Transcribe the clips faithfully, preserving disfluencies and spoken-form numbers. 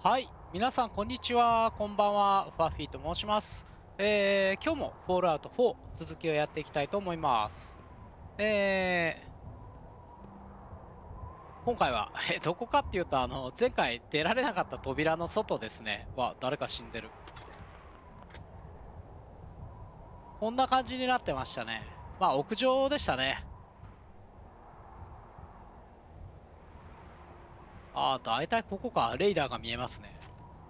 はい、皆さんこんにちは、こんばんは、ファッフィーと申します。えー、今日もフォールアウトフォー続きをやっていきたいと思います。えー、今回は、えどこかっていうと、あの、前回出られなかった扉の外ですね。わ、誰か死んでる。こんな感じになってましたね。まあ、屋上でしたね。あー、だいたいここか。レイダーが見えますね。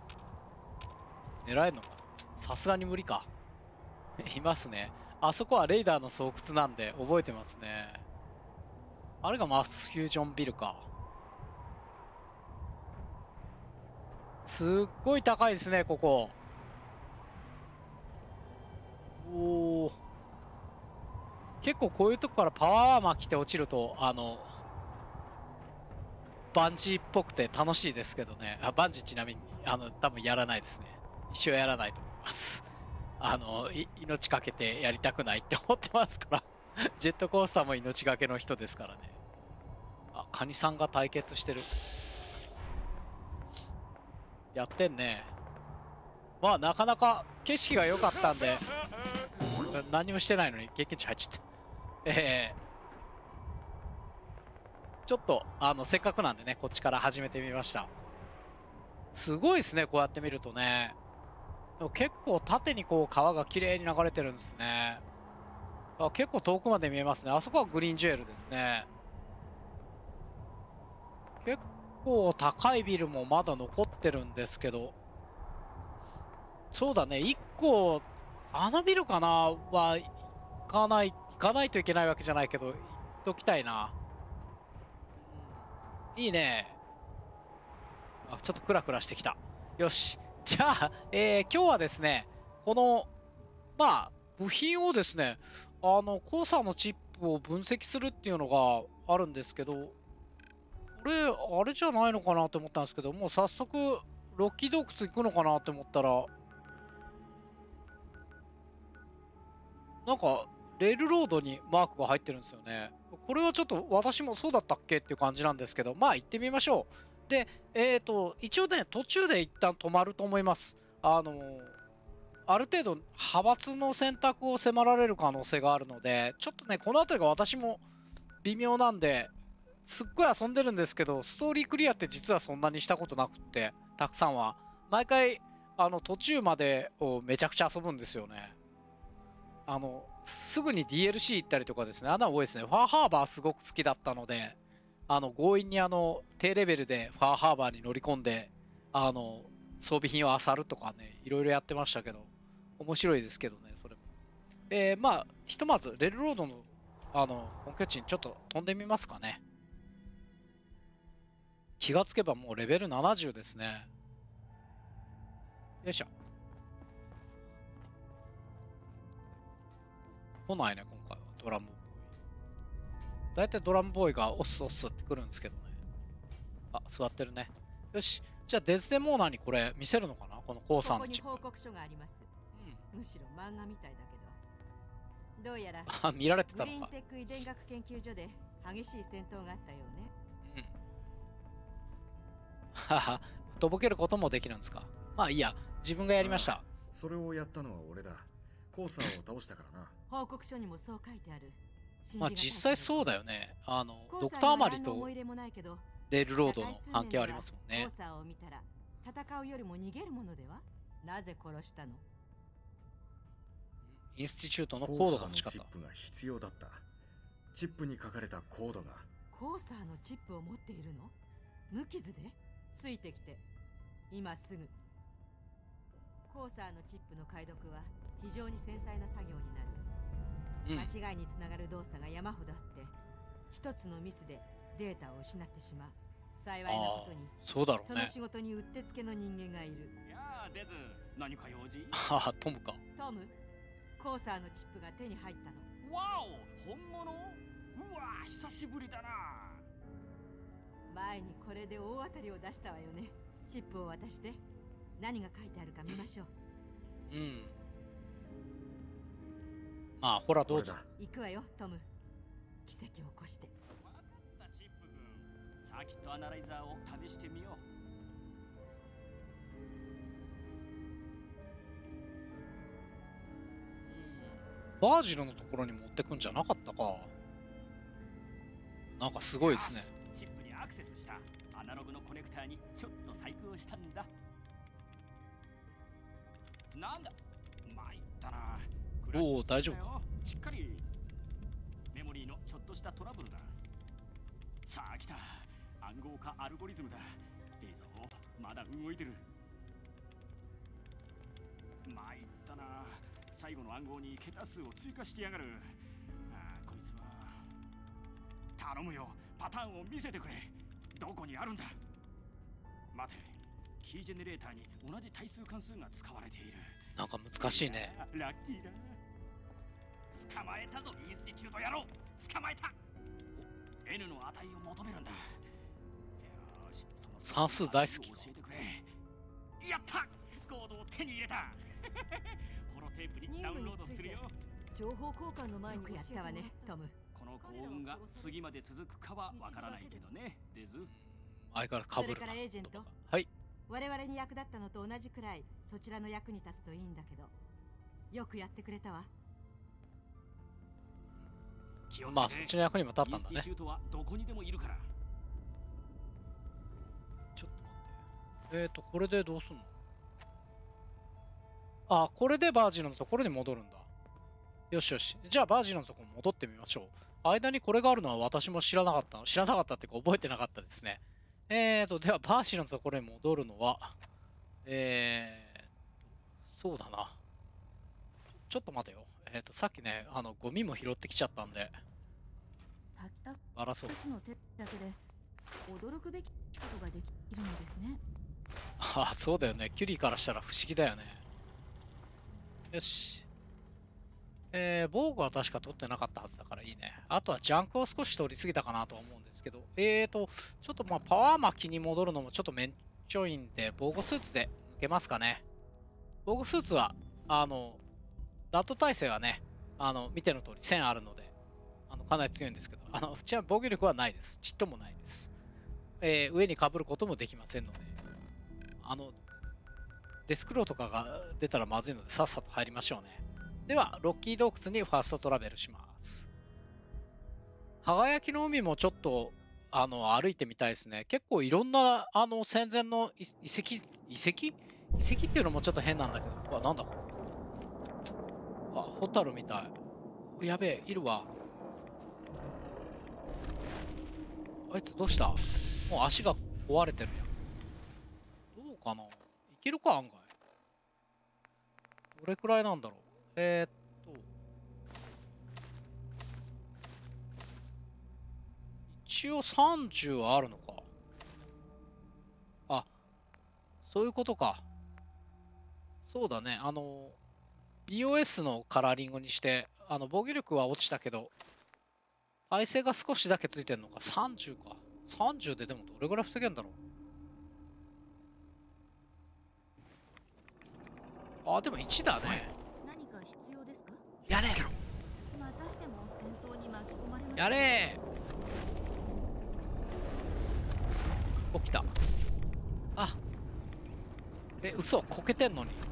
狙えるのかな。さすがに無理か。いますね。あそこはレイダーの巣窟なんで覚えてますね。あれがマスフュージョンビルか。すっごい高いですね、ここ。おお。結構こういうとこからパワーアーマー来て落ちると、あの、バンジーっぽくて楽しいですけどね。あ、バンジーちなみに、あの、多分やらないですね。一生やらないと思います。あの、命かけてやりたくないって思ってますから。ジェットコースターも命がけの人ですからね。あ、カニさんが対決してる。やってんね。まあ、なかなか景色が良かったんで、何もしてないのに経験値入っちゃった。ええー、ちょっと、あの、せっかくなんでね、こっちから始めてみました。すごいですね、こうやって見るとね。でも結構縦にこう川が綺麗に流れてるんですね。あ、結構遠くまで見えますね。あそこはグリーンジュエルですね。結構高いビルもまだ残ってるんですけど。そうだね、いっこ、あのビルかなは行かない、行かないといけないわけじゃないけど、行っときたいな。いいね。あ、ちょっとクラクラしてきた。よし。じゃあ、えー、今日はですね、この、まあ、部品をですね、あの、コーサーのチップを分析するっていうのがあるんですけど、これ、あれじゃないのかなと思ったんですけど、もう早速、ロッキー洞窟行くのかなって思ったら、なんか、レールロードにマークが入ってるんですよね。これはちょっと私もそうだったっけっていう感じなんですけど、まあ行ってみましょう。で、えっと、一応ね、途中で一旦止まると思います。あのー、ある程度派閥の選択を迫られる可能性があるので、ちょっとね、この辺りが私も微妙なんで、すっごい遊んでるんですけど、ストーリークリアって実はそんなにしたことなくって、たくさんは。毎回、あの、途中までをめちゃくちゃ遊ぶんですよね。あの、すぐに ディーエルシー 行ったりとかですね、あんなの多いですね。ファーハーバーすごく好きだったので、あの、強引にあの、低レベルでファーハーバーに乗り込んで、あの、装備品を漁るとかね、いろいろやってましたけど、面白いですけどね、それも。えー、まあ、ひとまず、レルロードの、あの、本拠地にちょっと飛んでみますかね。気がつけばもうレベルななじゅうですね。よいしょ。来ないね、今回は。ドラムボーイ。だいたいドラムボーイがオスオスってくるんですけどね。あ、座ってるね。よし。じゃあデズデモーナーにこれ見せるのかな、このコーさんのチップ。 ここに報告書があります。うん、むしろ漫画みたいだけど。どうやらあ、見られてたのか。 グリーンテック遺伝学研究所で激しい戦闘があったようね。 うん。はは、とぼけることもできるんですか。まあいいや、自分がやりました。 ああ、それをやったのは俺だ。コーサーを倒したからな。 報告書にもそう書いてある。 まあ実際そうだよね。あの、ドクターアアマリとレレールロードの関係ありますもんね。 コーサーを見たら戦うよりも逃げるものでは？なぜ殺したの？ インスティチュートのコードが欲しかった。 チップが必要だった。チップに書かれたコードが。 コーサーのチップを持っているの？無傷で？ついてきて。今すぐ。コーサーのチップの解読は非常に繊細な作業になる。うん、間違いにつながる動作が山ほどあって、一つのミスでデータを失ってしまう。幸いなことに、 そうだろうね。 その仕事にうってつけの人間がいる。 いやー、デズ、何か用事？ はあ、トムか。 トム、コーサーのチップが手に入ったの。 わお、本物？うわー、久しぶりだな。 前にこれで大当たりを出したわよね。チップを渡して、何が書いてあるか見ましょう。 うん。まあ、ほらどうぞ。 行くわよ、トム。奇跡を起こして。 わかった、チップ君。サーキットアナライザーを試してみよう。 バージルのところに持ってくんじゃなかったか。なんかすごいですね。 チップにアクセスしたアナログのコネクターにちょっと細工をしたんだ。なんだ、参ったな。 おお、大丈夫か。 しっかり。メモリーのちょっとしたトラブルだ。さあ来た。暗号化アルゴリズムだ。いいぞ、まだ動いてる。参ったな。最後の暗号に桁数を追加してやがる。ああ、こいつは。頼むよ、パターンを見せてくれ。どこにあるんだ。待て、キージェネレーターに同じ対数関数が使われている。 なんか難しいね。 ラッキーだ。捕まえたぞ、インスティチュート野郎。捕まえた。 N の値を求めるんだ。よし、その算数大好き。 教えてくれ。やった、コードを手に入れた。ホロテープにダウンロードするよ。 情報交換の前にやったわね、トム。 この幸運が次まで続くかはわからないけどね、デズ。 相変わらずかぶるな。 それからエージェント、 はい。 我々に役立ったのと同じくらいそちらの役に立つといいんだけど、よくやってくれたわ。 まあそっちの役にも立ったんだね。 インスティチュートはどこにでもいるから。 ちょっと待って。えっとこれでどうすんの。あ、これでバージルのところに戻るんだ。よしよし。じゃあバージルのところ戻ってみましょう。間にこれがあるのは私も知らなかったの。知らなかったっていうか覚えてなかったですね。えーと、ではバージルのところに戻るのは、えー、そうだな。ちょっと待てよ。えーと、さっきね、あの、ゴミも拾ってきちゃったんで、 たったバラそう。 ふたつの手だけで驚くべきことができるのですね。 ああ、そうだよね。キュリーからしたら不思議だよね。よし。えー、防具は確か取ってなかったはずだからいいね。あとはジャンクを少し取りすぎたかなとは思うんですけど、えーと、ちょっとまあパワー巻きに戻るのもちょっとめんちょいんで、防護スーツで抜けますかね。防護スーツは、あの、ラット耐性はね、あの、見ての通り線あるので、あの、かなり強いんですけど、あの、ちなみに防御力はないです。ちっともないです。えー、上に被ることもできませんので、あの、デスクローとかが出たらまずいので、さっさと入りましょうね。では、ロッキー洞窟にファーストトラベルします。輝きの海もちょっと、あの、歩いてみたいですね。結構いろんな、あの、戦前の遺跡、遺跡遺跡っていうのもちょっと変なんだけど、うわ、なんだこれ。あ、ホタルみたい。やべえ、いるわ。あいつどうした？もう足が壊れてるやん。どうかな？いけるか、案外。どれくらいなんだろう。えー、っと。一応さんじゅうはあるのか。あ、そういうことか。そうだね。あの、ビーオーエス のカラーリングにして、あの、防御力は落ちたけど、耐性が少しだけついてるのか。さんじゅうか。さんじゅうででもどれぐらい防げんだろう。あ、でもいちだね。 何か必要ですか？ やれまたしても戦闘に巻き込まれました。 やれー起きた。あ、え、嘘、こけてんのに。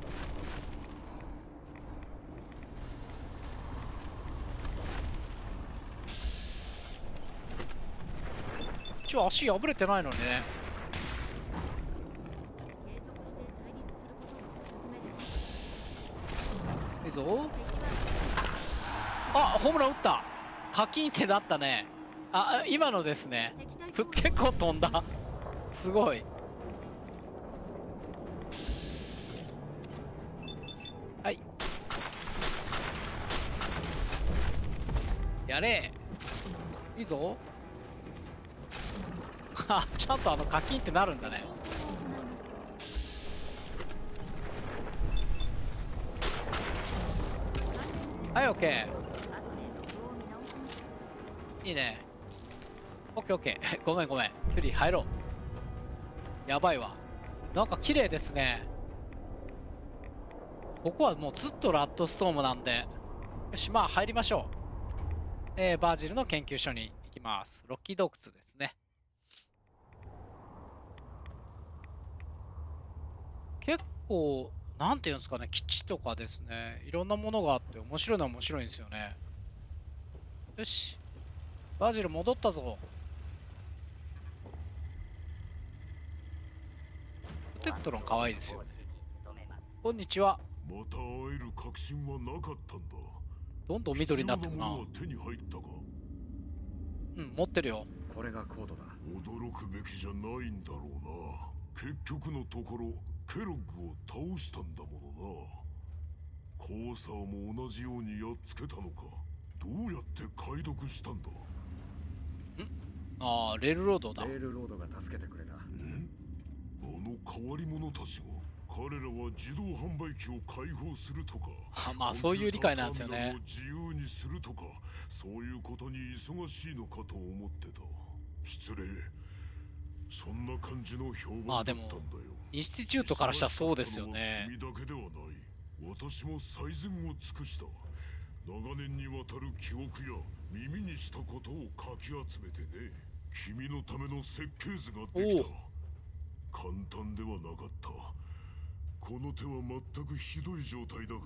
一応足破れてないのにね。 継続して対立することがおすすめです。 いいぞ。あ、ホームラン打った。課金ってなったね。あ、今のですね。ふ結構飛んだ。すごい。はい。やれ。いいぞ。あ、ちゃんとあの課金ってなるんだね。はい、オッケー。いいね。オッケーオッケー。ごめんごめん。距離入ろう。やばいわ。なんか綺麗ですね。ここはもうずっとラッドストームなんで。よし、まあ入りましょう。えー、バージルの研究所に行きます。ロッキー洞窟ですね。結構なんていうんですかね、基地とかですね、いろんなものがあって面白いのは面白いんですよね。よし。バジル戻ったぞ。プテクトロン可愛いですよね。こんにちは。 また会える確信はなかったんだ。 どんどん緑になってくな。 必要ものは手に入ったか。 うん、持ってるよ。 これがコードだ。 驚くべきじゃないんだろうな。結局のところケロッグを倒したんだものな。コーサーも同じようにやっつけたのか。どうやって解読したんだ。 ああ、レールロードだ。 レールロードが助けてくれた。 あの変わり者たちが、彼らは自動販売機を開放するとか、 あまあそういう理解なんですよね。 コンピューターターミナルを自由にするとか、そういうことに忙しいのかと思ってた。失礼。そんな感じの評まあでも判だったんだよ。 インスティチュートからしたらそうですよね。 君だけではない。私も最善を尽くした。長年にわたる記憶や耳にしたことをかき集めてね。君のための設計図ができた。簡単ではなかった。この手は全くひどい状態だから、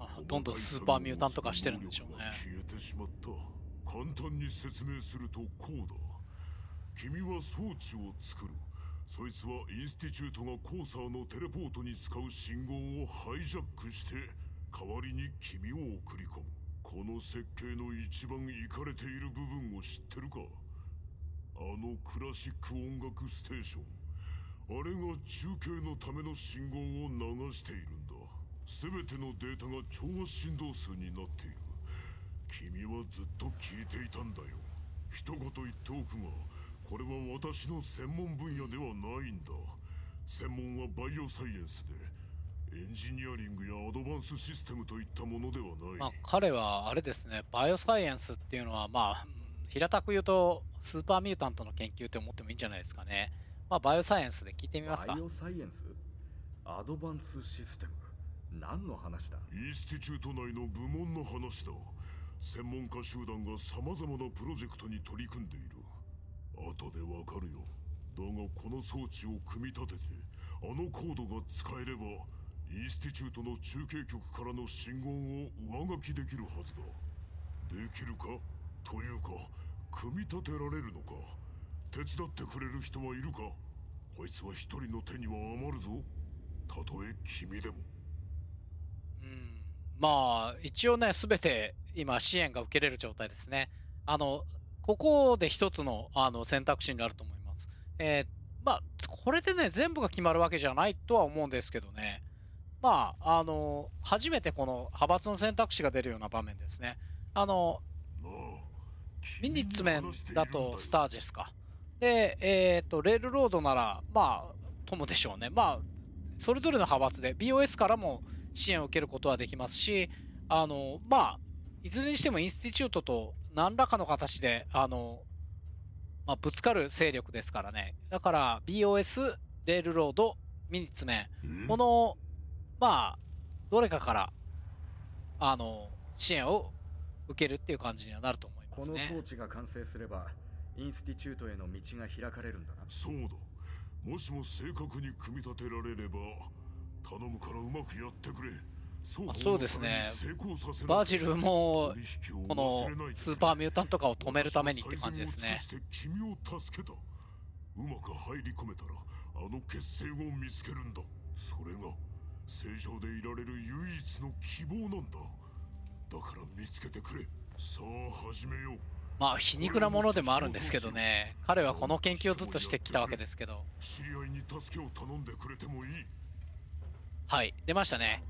あどんどんスーパーミュータント化してるんでしょうね。 消えてしまった。簡単に説明するとこうだ。君は装置を作る。そいつはインスティチュートがコーサーのテレポートに使う信号をハイジャックして代わりに君を送り込む。この設計の一番イカれている部分を知ってるか。あのクラシック音楽ステーション、あれが中継のための信号を流しているんだ。全てのデータが超圧振動数になっている。君はずっと聞いていたんだよ。一言言っておくが、これは私の専門分野ではないんだ。専門はバイオサイエンスで、エンジニアリングやアドバンスシステムといったものではない。 まあ彼はあれですね、バイオサイエンスっていうのはまあ平たく言うとスーパーミュータントの研究って思ってもいいんじゃないですかね。まあバイオサイエンスで聞いてみますか。 バイオサイエンス？アドバンスシステム？何の話だ？ インスティチュート内の部門の話だ。専門家集団が様々なプロジェクトに取り組んでいる。後でわかるよ。だがこの装置を組み立てて、あのコードが使えればインスティチュートの中継局からの信号を上書きできるはずだ。できるか？というか、組み立てられるのか。手伝ってくれる人はいるか。こいつは一人の手には余るぞ。たとえ君でも。 うん、まあ一応ね全て今支援が受けれる状態ですね。あのここで一つのあの選択肢になると思います。えー、まあこれでね全部が決まるわけじゃないとは思うんですけどね。まああの初めてこの派閥の選択肢が出るような場面ですね。あのミニッツメンだとスタージェスか。で、えっと、レールロードなら、まあ、トムでしょうね。まあ、それぞれの派閥で ビーオーエス からも支援を受けることはできますし、あの、まあ、いずれにしてもインスティチュートと何らかの形で、あの、まあ、ぶつかる勢力ですからね。だから、ビーオーエス、レールロード、ミニッツメン、この、まあ、どれかから、あの、支援を受けるっていう感じにはなると思いますね。 この装置が完成すれば、インスティチュートへの道が開かれるんだな。 そうだ。もしも正確に組み立てられれば、頼むからうまくやってくれ。 あそうですね。バジルもこのスーパーミュータント化を止めるためにって感じですね。 君を助けた。うまく入り込めたらあの結晶を見つけるんだ。それが正常でいられる唯一の希望なんだ。だから見つけてくれ。さあ始めよう。 まあ皮肉なものでもあるんですけどね。彼はこの研究をずっとしてきたわけですけど。 知り合いに助けを頼んでくれてもいい。 はい出ましたね。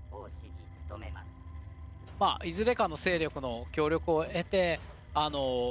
まあいずれかの勢力の協力を得て、あの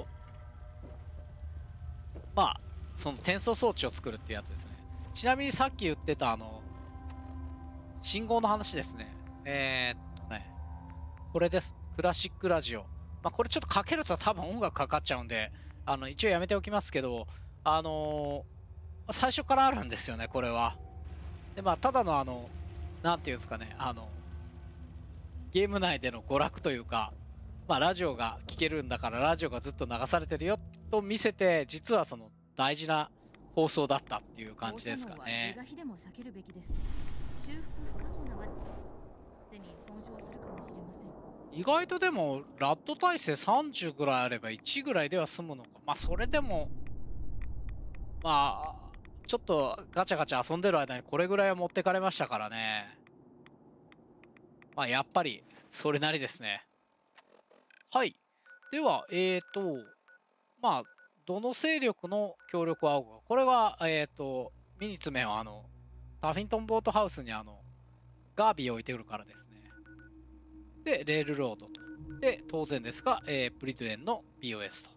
まあその転送装置を作るっていうやつですね。ちなみにさっき言ってたあの信号の話ですね。えー、っとねこれです。クラシックラジオ。まあこれちょっとかけると多分音楽かかっちゃうんで、あの一応やめておきますけど、あのー、最初からあるんですよねこれは。でまあただのあのなんていうんですかね、あのゲーム内での娯楽というか、まあラジオが聴けるんだからラジオがずっと流されてるよと見せて、実はその大事な放送だったっていう感じですかね。 修復不可能なまでに損傷するかもしれません。 意外とでもラッド耐性さんじゅうぐらいあればいちぐらいでは済むのか。まあそれでもまあちょっとガチャガチャ遊んでる間にこれぐらいは持ってかれましたからね。まあやっぱりそれなりですね。はい。ではえっとまあどの勢力の協力を仰ぐか。これはえっとミニツメはあのタフィントンボートハウスにあのガービーを置いてくるからですね。でレールロードと。で当然ですが、えー、プリトゥエンの ビーオーエス と。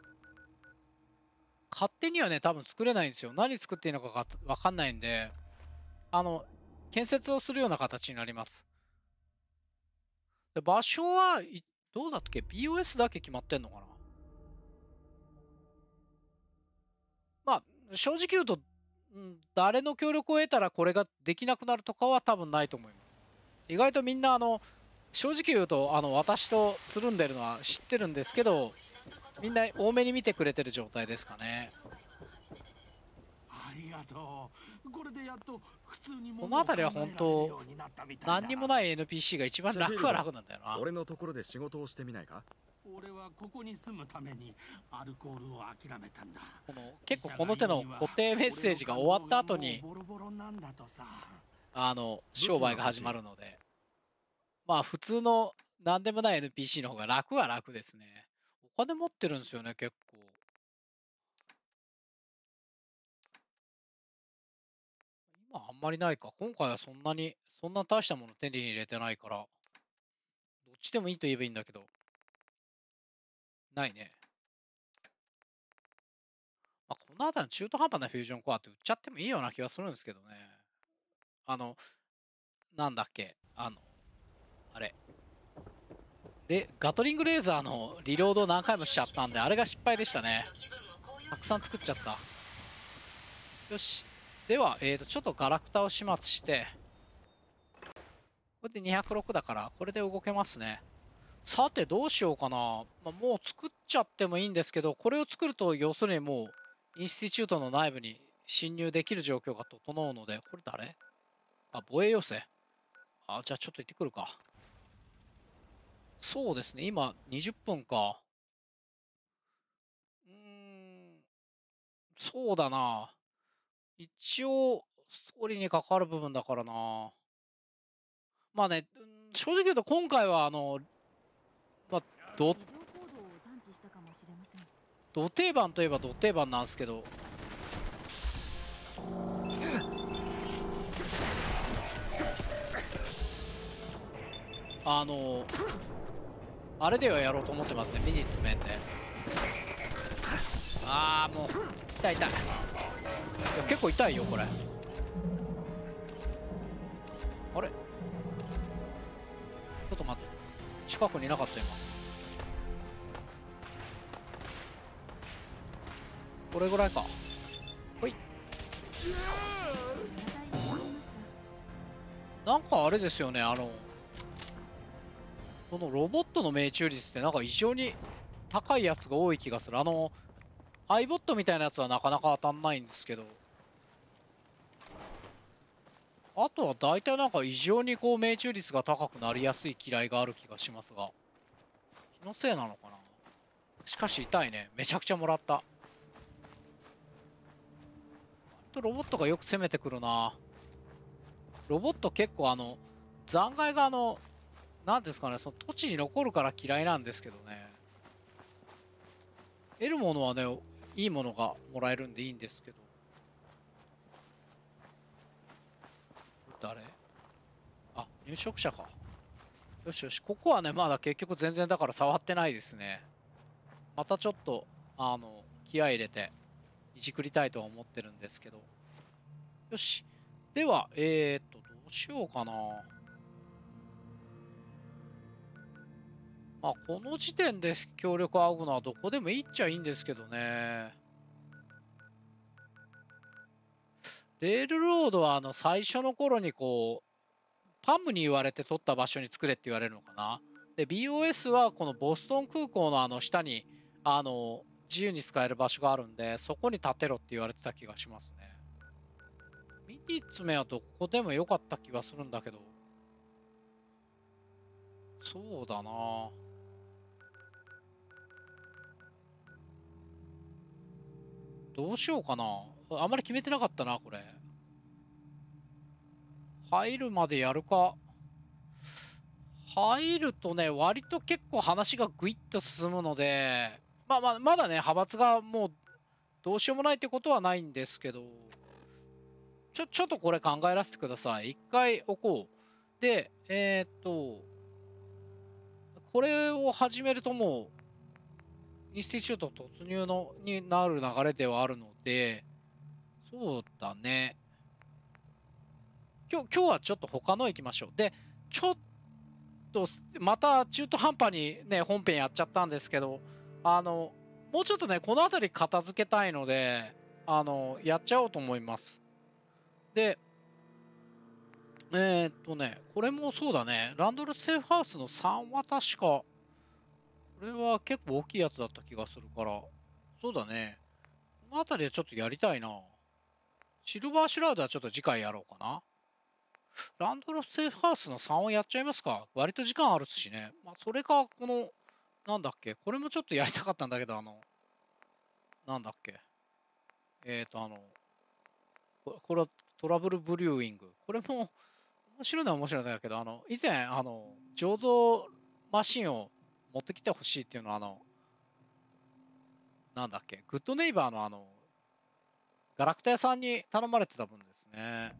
勝手にはね多分作れないんですよ。何作っていいのかが分かんないんで、あの建設をするような形になります。で場所はいどうだっけ？ ビーオーエス だけ決まってんのかな。まあ正直言うと、うん、誰の協力を得たらこれができなくなるとかは多分ないと思います。意外とみんなあの正直言うとあの私とつるんでるのは知ってるんですけど、みんな多めに見てくれてる状態ですかね。 ありがとう。これでやっと普通にこの辺りは本当何にもない エヌピーシー が一番楽は楽なんだよな。 俺のところで仕事をしてみないか？ 俺はここに住むためにアルコールを諦めたんだ。 この結構この手の固定メッセージが終わった後にボロボロなんだとさ。 あの商売が始まるので、まあ普通の何でもない エヌピーシー の方が楽は楽ですね。お金持ってるんですよね結構。今あんまりないか。今回はそんなにそんな大したもの手に入れてないから、どっちでもいいと言えばいいんだけどないね。まあ、この辺りの中途半端なフュージョンコアって売っちゃってもいいような気がするんですけどね。あのなんだっけ、あのあれでガトリングレーザーのリロードを何回もしちゃったんで、あれが失敗でしたね。たくさん作っちゃった。よし、では、えー、とちょっとガラクタを始末して、これでにひゃくろくだからこれで動けますね。さてどうしようかな、まあ、もう作っちゃってもいいんですけど、これを作ると要するにもうインスティチュートの内部に侵入できる状況が整うので、これ誰？あ、防衛要請。あ、じゃあちょっと行ってくるか。そうですね、今にじゅっぷんか。うーん、そうだな。一応、ストーリーに関わる部分だからな。まあね、正直言うと今回はあの、まあ、ど、 異常行動を探知したかもしれません。 ど定番といえばど定番なんですけど、あの、あれではやろうと思ってますね、ミニッツ面で。ああ、もう、痛い痛い。いや結構痛いよ、これ。あれちょっと待って。近くにいなかった、今。これぐらいか。ほい。なんかあれですよね、あの、このロボットの命中率ってなんか異常に高いやつが多い気がする。あの、アイボットみたいなやつはなかなか当たんないんですけど、あとは大体なんか異常にこう命中率が高くなりやすい嫌いがある気がしますが、気のせいなのかな。しかし痛いね。めちゃくちゃもらった。割とロボットがよく攻めてくるな。ロボット結構あの残骸があの何ですかね、その土地に残るから嫌いなんですけどね。得るものはね、いいものがもらえるんでいいんですけど。誰？あ、入植者か。よしよし、ここはねまだ結局全然だから触ってないですね。またちょっとあの気合い入れていじくりたいとは思ってるんですけど。よし、ではえー、っとどうしようかな。まあこの時点で協力を仰ぐのはどこでもいいっちゃいいんですけどね。レールロードはあの最初の頃にこうパムに言われて取った場所に作れって言われるのかな。で ビーオーエス はこのボストン空港のあの下にあの自由に使える場所があるんで、そこに建てろって言われてた気がしますね。 みっつめはどこでもよかった気がするんだけど。そうだな。どうしようかな。あんまり決めてなかったな、これ。入るまでやるか。入るとね、割と結構話がぐいっと進むので、まあまあ、まだね、派閥がもうどうしようもないってことはないんですけど、ちょ、ちょっとこれ考えらせてください。一回置こう。で、えー、っと、これを始めるともう、インスティチュート突入のになる流れではあるので、そうだね。今日、今日はちょっと他の行きましょう。で、ちょっと、また中途半端にね、本編やっちゃったんですけど、あの、もうちょっとね、この辺り片付けたいので、あの、やっちゃおうと思います。で、えー、っとね、これもそうだね、ランドルセーフハウスのさんは確か、これは結構大きいやつだった気がするから、そうだね、この辺りはちょっとやりたいな。シルバーシュラウドはちょっと次回やろうかな。ランドルセーフハウスのさんをやっちゃいますか。割と時間あるしね。まあ、それか、この、なんだっけ、これもちょっとやりたかったんだけど、あの、なんだっけ。えっ、ー、と、あの、ここれはトラブルブリューイング。これも、面白いのは面白いんだけど、あの、以前、あの、醸造マシンを持ってきてほしいっていうのは、あの、なんだっけ、グッドネイバーのあの、ガラクタ屋さんに頼まれてた分ですね。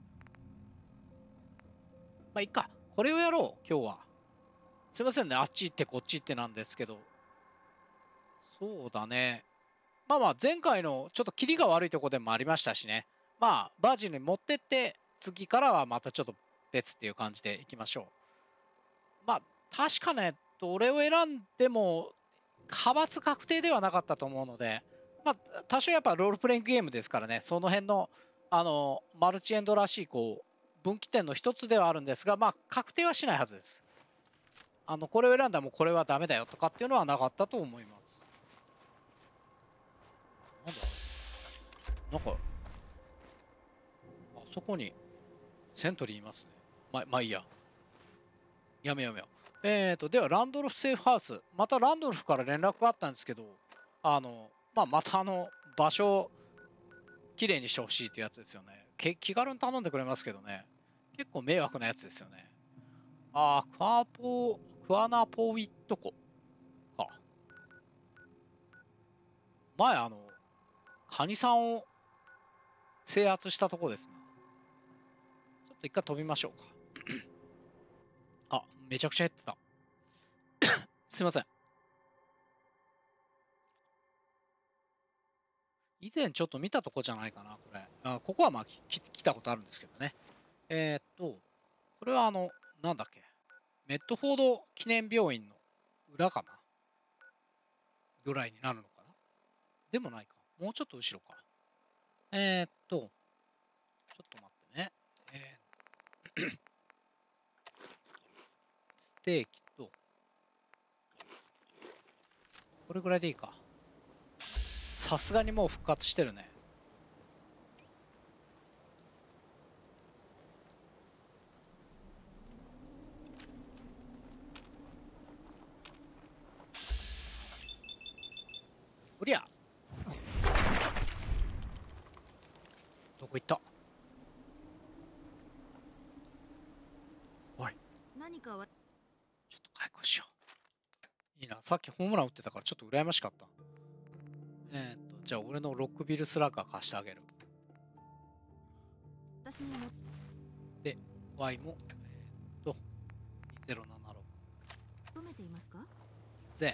まあ、いっか。これをやろう、今日は。すいませんね、あっち行ってこっち行ってなんですけど。そうだね。まあまあ、前回のちょっとキリが悪いとこでもありましたしね。まあ、バージンに持ってって、次からはまたちょっと別っていう感じでいきましょう。まあ、確かね、どれを選んでも、派閥確定ではなかったと思うので、まあ、多少やっぱロールプレイングゲームですからね、その辺の、あの、マルチエンドらしい、こう、分岐点の一つではあるんですが、まあ、確定はしないはずです。あの、これを選んだらもうこれはダメだよとかっていうのはなかったと思います。なんだなんか、あそこに、セントリーいますね。ま、まあいいや。やめようやめよう。えーと、では、ランドルフセーフハウス。またランドルフから連絡があったんですけど、あの、まあ、またあの、場所をきれいにしてほしいってやつですよね。け気軽に頼んでくれますけどね。結構迷惑なやつですよね。あー、クワポー、クワナポウィット湖か。前、あの、カニさんを制圧したとこですね。ちょっと一回飛びましょうか。あ、めちゃくちゃ減ってた。すいません。以前ちょっと見たとこじゃないかな、これ。あ、ここはまあき来たことあるんですけどね。えー、っと、これはあの、なんだっけ。メッドフォード記念病院の裏かなぐらいになるのかな。でもないか。もうちょっと後ろか。えー、っと、ちょっと待ってね。えー、ステーキと、これぐらいでいいか。さすがにもう復活してるね。おりゃ。どこ行った？おい。 何かはちょっと解雇しよう。いいな。さっきホームラン打ってたからちょっと羨ましかった。えー、っと、じゃあ俺のロックビルスラッガー貸してあげる。 私にもで、Y も、えー、っと、にせんななじゅうろく。 勤めていますか？ ぜ。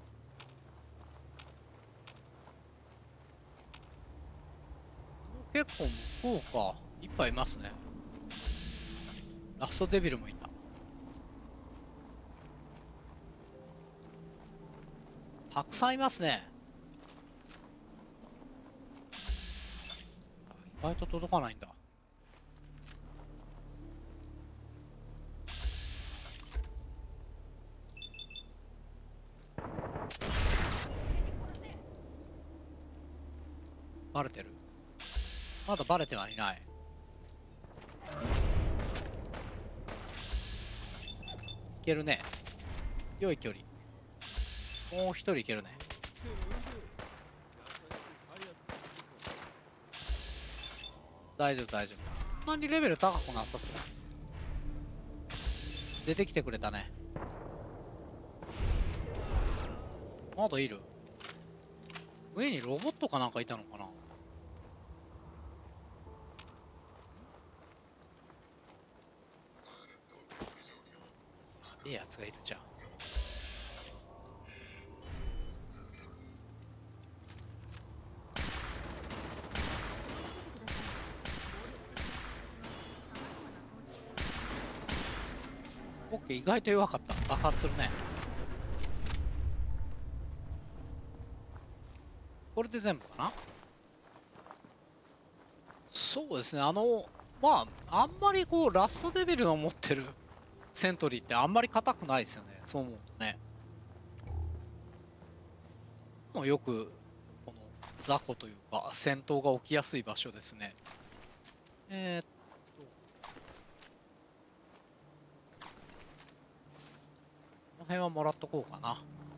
結構向こうか。いっぱいいますね。ラストデビルもいた。たくさんいますね。意外と届かないんだ。バレてる？まだバレてはいない。 けるね。良い距離。もう一人いけるね。大丈夫大丈夫。そんなにレベル高くなさそう。出てきてくれたね。まだいる？上にロボットかなんかいたのかな。いいやつがいるじゃん。オッケー、意外と弱かった。爆発するね。これで全部かな。そうですね。あのまああんまりこうラストレベルの持ってるセントリーってあんまり硬くないですよね。そう思うとね。もうよくこの雑魚というか戦闘が起きやすい場所ですね。えー、っとこの辺はもらっとこうかな。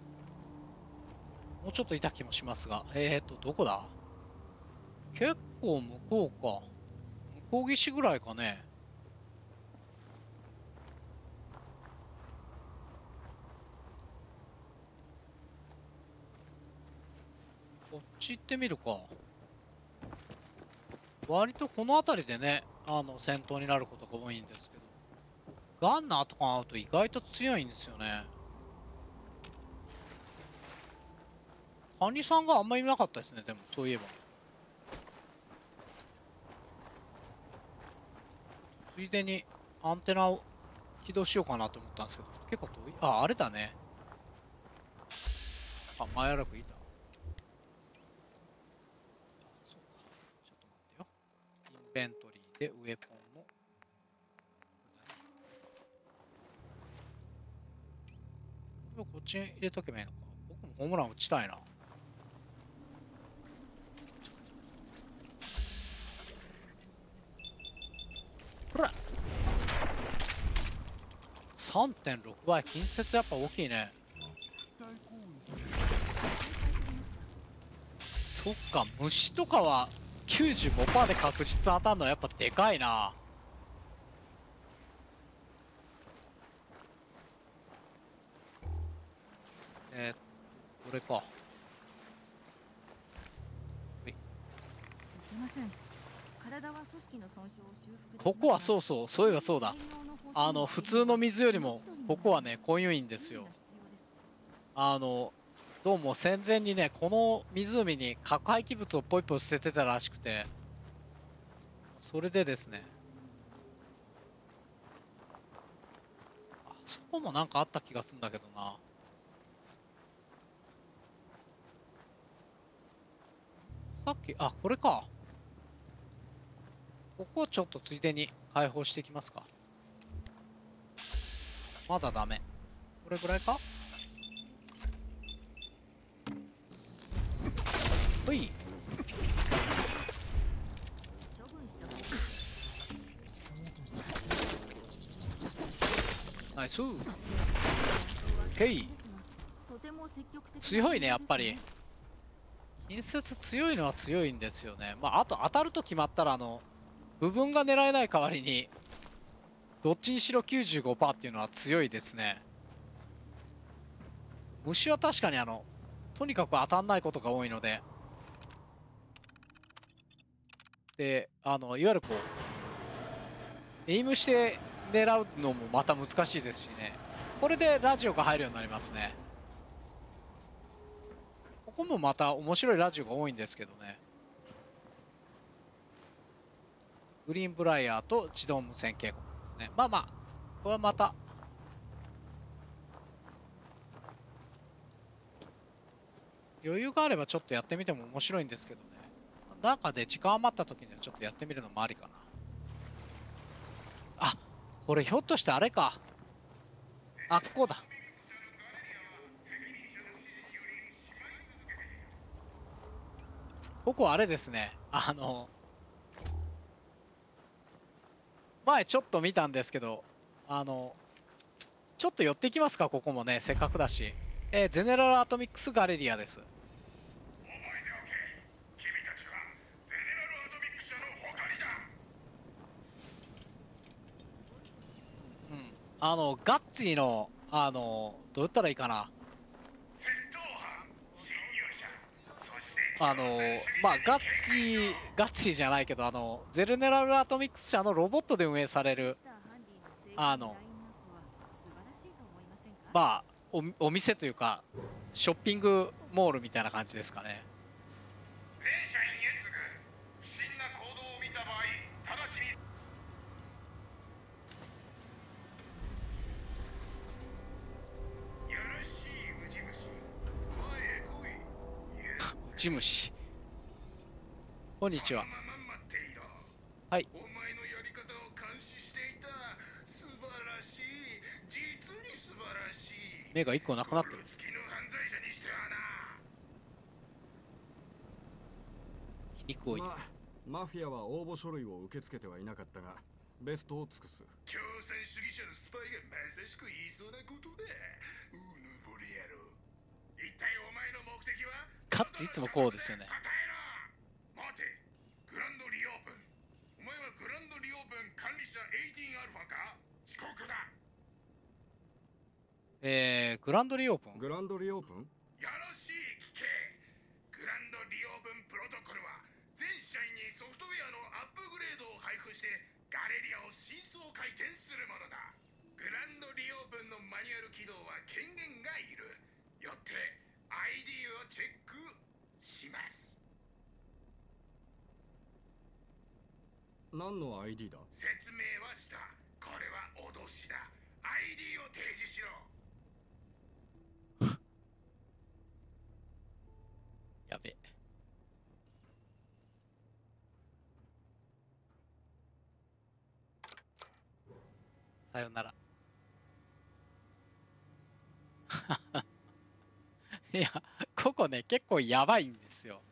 もうちょっといた気もしますが、えー、っとどこだ。結構向こうか。向こう岸ぐらいかね。こっち行ってみるか。割とこの辺りでね、あの戦闘になることが多いんですけど、ガンナーとか会うと意外と強いんですよね。カニさんがあんまりいなかったですね。でもそういえばついでにアンテナを起動しようかなと思ったんですけど、結構遠い。あ、あれだね。あ、前荒くいた。そうか。ちょっと待ってよ。インベントリーでウェポンの。こっちに入れとけばいいのか。僕もホームラン打ちたいな。ほら さんてんろく 倍、近接やっぱ大きいね。そっか、虫とかは きゅうじゅうごパーセント で確実当たるのはやっぱでかいな。えー、これか。ここはそうそう、そういえばそうだ。あの普通の水よりもここはね濃ゆいんですよ。あのどうも戦前にねこの湖に核廃棄物をポイポイ捨ててたらしくて、それでですね、あそこもなんかあった気がするんだけどな。さっき、あ、これか。ここをちょっとついでに開放していきますか。まだダメ。これぐらいか。ほい。ナイス。へい。強いねやっぱり。近接強いのは強いんですよね。まああと当たると決まったらあの部分が狙えない代わりにどっちにしろ きゅうじゅうごパーセント っていうのは強いですね。虫は確かにあのとにかく当たんないことが多いので、であのいわゆるこうエイムして狙うのもまた難しいですしね。これでラジオが入るようになりますね。ここもまた面白いラジオが多いんですけどね。グリーンブライヤーと自動無線警告ですね。まあまあこれはまた余裕があればちょっとやってみても面白いんですけどね。中で時間余った時にはちょっとやってみるのもありかな。あ、これひょっとしてあれか。あ、ここだ。ここあれですね。あの前ちょっと見たんですけど、あのちょっと寄ってきますか、ここもね、せっかくだし。えー、ゼネラルアトミックスガレリアです。うん、あのガッツィのあのどう言ったらいいかな、あのまあガッツィガッツィじゃないけど、あのゼネラルアトミックス社のロボットで運営されるあのまあ お, お店というかショッピングモールみたいな感じですかね。 全社員へ告ぐ不審な行動を見た場合直ちに。よろしいウジ虫、前へ来い。 ウジ虫、こんにちは。はい。 お前のやり方を監視していた。素晴らしい、実に素晴らしい。 目が一個なくなってる。 月の犯罪者にしてはな。 肉を入れ、 まあ、マフィアは応募書類を受け付けてはいなかったがベストを尽くす。 共産主義者のスパイがまさしく言いそうなことだ。うぬぼれ野郎。一体お前の目的は？ ガッツいつもこうですよね。 答えろ。待て。グランドリオープン。お前はグランドリオープン管理者じゅうはちアルファか？遅刻だ。 えー、グランドリオープン。 グランドリオープン？ よろしい聞け。グランドリオープンプロトコルは全社員にソフトウェアのアップグレードを配布してガレリアを新装回転するものだ。グランドリオープンのマニュアル起動は権限がいる。よって アイディー をチェックします。 何の アイディー だ？ 説明はした。これは脅しだ。 アイディー を提示しろ。 やべえ。さよなら。いや、ここね、結構やばいんですよ。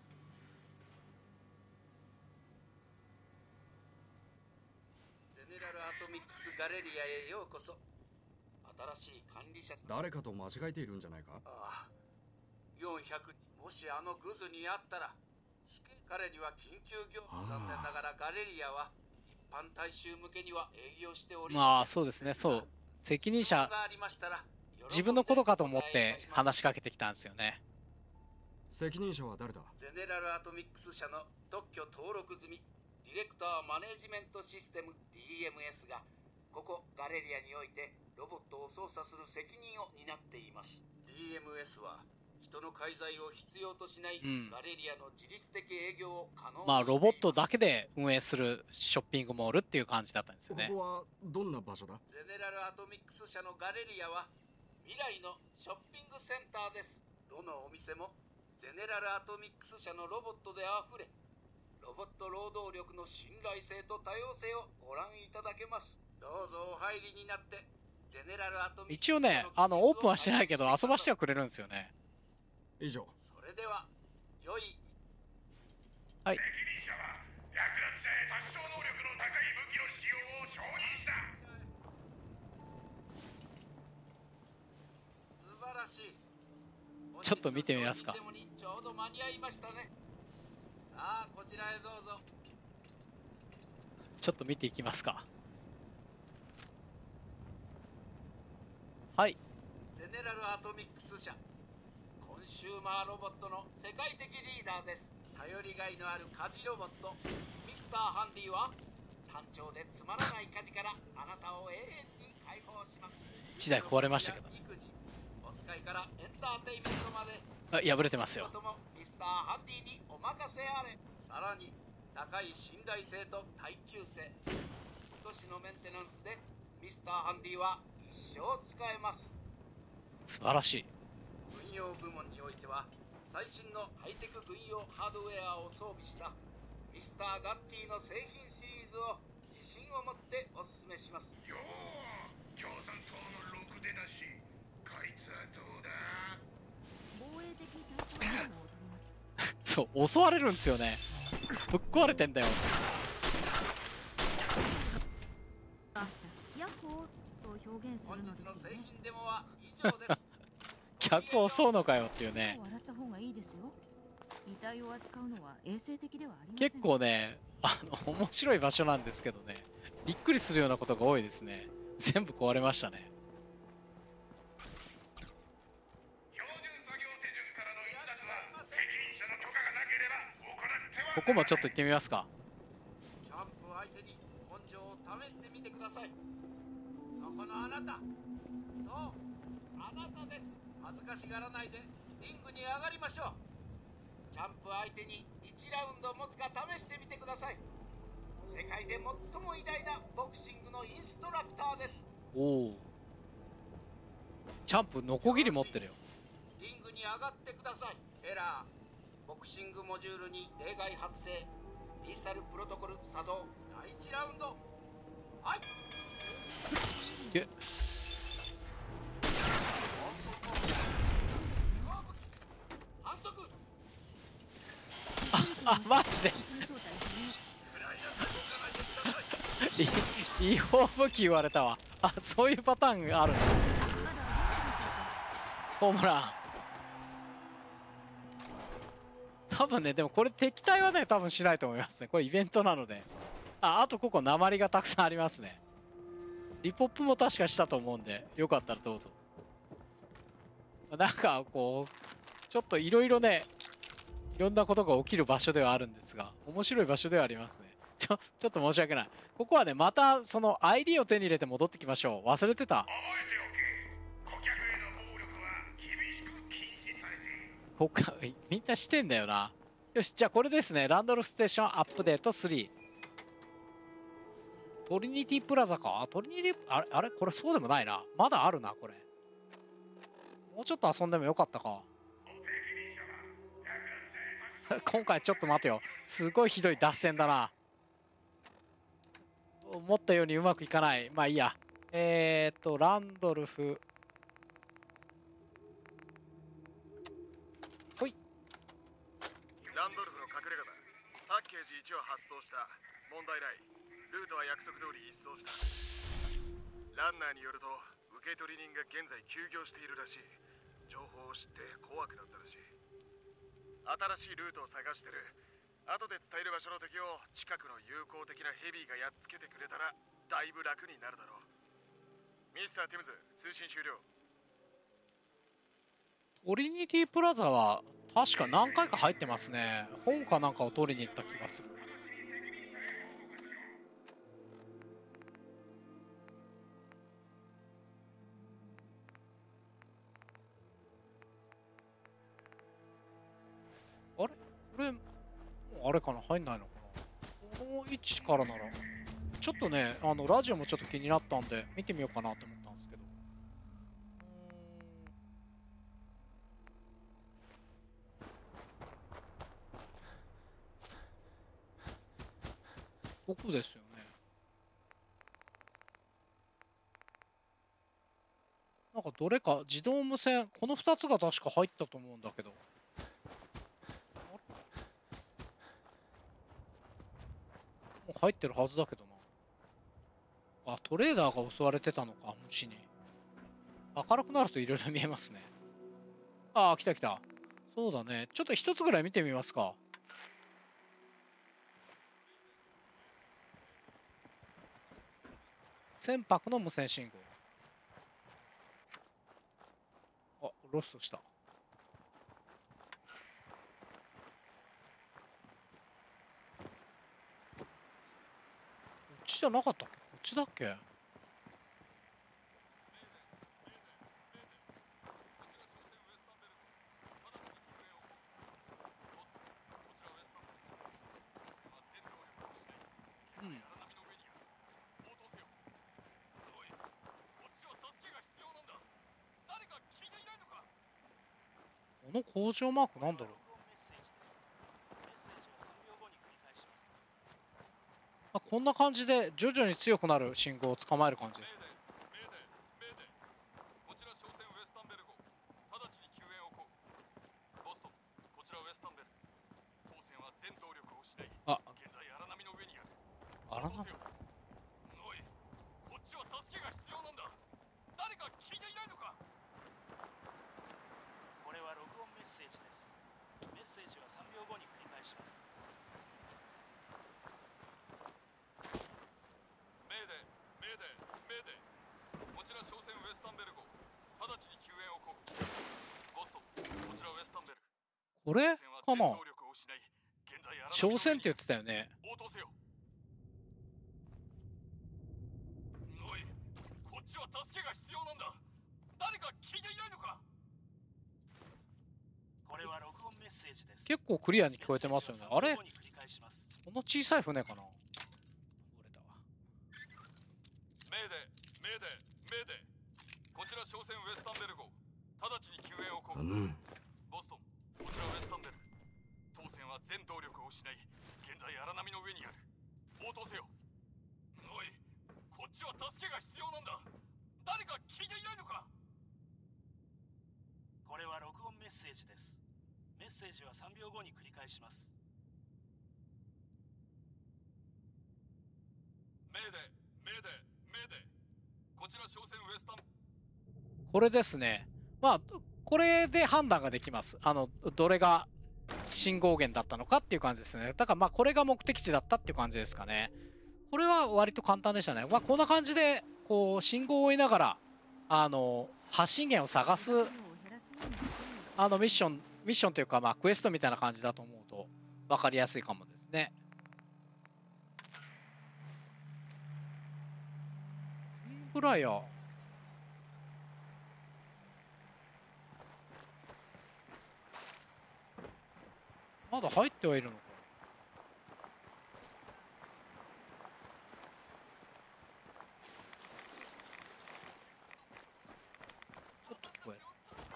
ゼネラルアトミックスガレリアへようこそ。新しい管理者。 誰かと間違えているんじゃないか？ ああ、よんひゃく。もしあのグズにあったら、彼には緊急業務。残念ながらガレリアは一般大衆向けには営業しております。 まあそうですね、そう。責任者、自分のことかと思って話しかけてきたんですよね。 責任者は誰だ？ ゼネラルアトミックス社の特許登録済みディレクターマネージメントシステム ディーエムエス がここガレリアにおいてロボットを操作する責任を担っています。 ディーエムエス は人の介在を必要としないガレリアの自律的営業を可能にしています。 まあロボットだけで運営するショッピングモールっていう感じだったんですよね。 ここはどんな場所だ？ ゼネラルアトミックス社のガレリアは未来のショッピングセンターです。どのお店もゼネラルアトミックス社のロボットであふれ、ロボット労働力の信頼性と多様性をご覧いただけます。どうぞお入りになってゼネラルアトミックス社の一応ね、あのオープンはしてないけど遊ばしてはくれるんですよね。 以上。 それでは良い。 はい。 責任者は略奪者へ殺傷能力の高い武器の使用を承認した。 素晴らしい。 ちょっと見てみますか。 ちょうど間に合いましたね。さあこちらへどうぞ。 ちょっと見ていきますか。はい。 ゼネラルアトミックス社、コンシューマーロボットの世界的リーダーです。頼りがいのある家事ロボットミスターハンディは単調でつまらない家事からあなたを永遠に解放します。 一台壊れましたけど。 育児、お使いからエンターテイメントまで、 あ、破れてますよ。 ミスターハンディにお任せあれ。さらに高い信頼性と耐久性、少しのメンテナンスでミスターハンディは一生使えます。 素晴らしい。 軍用部門においては最新のハイテク軍用ハードウェアを装備したミスターガッチーの製品シリーズを自信を持っておすすめします。 よー、共産党のろくでなし、こいつはどうだ？ 防衛的対抗を取ります。 そう、襲われるんですよね。ぶっ壊れてんだよ。 ヤッホーと表表現す本るの日の製ですよね。 品デモは以上です客を襲うのかよっていうね。 手を洗った方がいいですよ。遺体を扱うのは衛生的ではありません。 結構ね、あの面白い場所なんですけどね、びっくりするようなことが多いですね。全部壊れましたね。 標準作業手順からの逸脱は責任者の許可がなければ行ってはここもちょっと行ってみますか。 チャンプ相手に根性を試してみてください。そこのあなた、そうあなたです。恥ずかしがらないでリングに上がりましょう。チャンプ相手にいちラウンド持つか試してみてください。世界で最も偉大なボクシングのインストラクターです。 おお。チャンプノコギリ持ってるよ。 リングに上がってください。エラー。ボクシングモジュールに例外発生。リーサルプロトコル作動。だいいちラウンド。はい。 え反則。 あ、マジで違法武器言われたわ。あ、そういうパターンがあるんだ。ホームラン。多分ね、でもこれ敵対はね、多分しないと思いますね。これイベントなので。あ、あとここ鉛がたくさんありますね。リポップも確かしたと思うんで、よかったらどうぞ。なんかこう、ちょっといろいろね、いろんなことが起きる場所ではあるんですが、面白い場所ではありますね。ちょ、ちょっと申し訳ない。ここはね、またその アイディー を手に入れて戻ってきましょう。忘れてた。 覚えておけ。顧客への暴力は厳しく禁止されている。 こっか、みんなしてんだよな。よし、じゃあこれですね。ランドルフステーションアップデートスリー。トリニティプラザか。トリニティ、あれ、あれこれそうでもないな。まだあるな、これ。もうちょっと遊んでもよかったか。今回ちょっと待てよ。すごいひどい脱線だな。思ったようにうまくいかない。まあいいや。えーっと、ランドルフ。ほい。 ランドルフの隠れ家だ。パッケージいちは発送した。問題ない。ルートは約束通り一掃した。ランナーによると、受取人が現在休業しているらしい。情報を知って怖くなったらしい。新しいルートを探してる。後で伝える場所の敵を近くの友好的なヘビーがやっつけてくれたらだいぶ楽になるだろう。ミスター・ティムズ、通信終了。 トリニティプラザは確か何回か入ってますね。本かなんかを取りに行った気がする。あれこれあれかな、入んないのかな。この位置からならちょっとね、あのラジオもちょっと気になったんで見てみようかなと思ったんですけど、ここですよね。なんかどれか自動無線、このふたつが確か入ったと思うんだけど、もう入ってるはずだけどな。あ、トレーダーが襲われてたのか、虫に。明るくなるといろいろ見えますね。ああ、来た来た。そうだね。ちょっと一つぐらい見てみますか。船舶の無線信号。あ、ロストした。こっちじゃなかったっけ？こっちだっけ？うん。この工場マークなんだろう。あ、こんな感じで徐々に強くなる信号を捕まえる感じです。 こちら商船ウエスタンベル号、直ちに救援をこう。ボストン、こちらウエスタンベル。当船は全動力を失い、 あ、 現在荒波の上にある。 荒波。 おい、こっちは助けが必要なんだ。 これかな。商船って言ってたよね。 応答せよ。おい、こっちは助けが必要なんだ。誰か聞いていないのか。 これは録音メッセージです。 結構クリアに聞こえてますよね。あれ、この小さい船かな。折れたわ。 メーデー、メーデー、メーデー。こちら商船ウェスタンベル号。直ちに救援を行う。ボストン、こちらウェスタンベル。当船は全動力を失い、現在荒波の上にある。応答せよ。おい、こっちは助けが必要なんだ。誰か聞いていないのか。 これは録音メッセージです。メッセージはさんびょうごに繰り返します。 メーデー、メーデー、メーデー。こちら商船ウェスタン。 これですね。まあこれで判断ができます。あのどれが信号源だったのかっていう感じですね。だからまあこれが目的地だったっていう感じですかね。これは割と簡単でしたね。まあこんな感じでこう信号を追いながらあの発信源を探すあのミッションミッションというかまあクエストみたいな感じだと思うと分かりやすいかもですね。インフラやまだ入ってはいるのか。ちょっと聞こえる。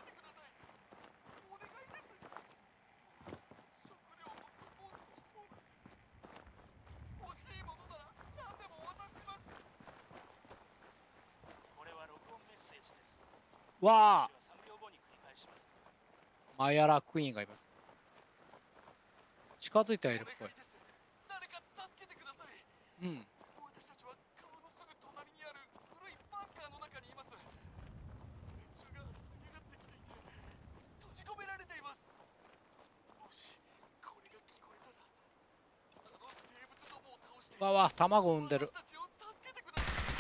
これは録音メッセージです。 わあ、 さんびょうごに繰り返します。 マヤラクイーンがいます。近づいてはいるっぽい。 誰か助けてください。 うん。 私たちは川のすぐ隣にある古いバンカーの中にいます。連中が跳ね上がってきていて閉じ込められています。もしこれが聞こえたらあの生物どもを倒してわわ、卵産んでる。 私たちを助けてください。